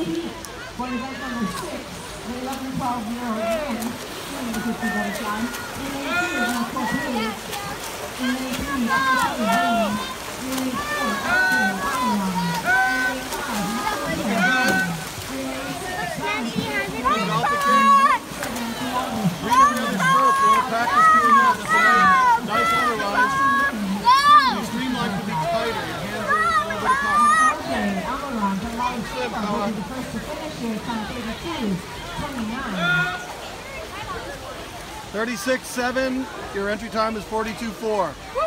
For event number 6, the 11 and 12-year-old men, swimming the 50 butterfly. In lane 2 is now 4 periods. In lane 3, upper 7 green. In lane 4, upper Avalon. In lane 5, Marco Ferrari. In lane 6, Nancy has it on the board! Read every other stroke. You want to practice doing that. That's nice otherwise. Your streamline can be tighter. Your hands are a little bit apart. Okay, Avalon, the line Shiva will be the first to finish here. Time 32:29. 36.7. Your entry time is 42.4.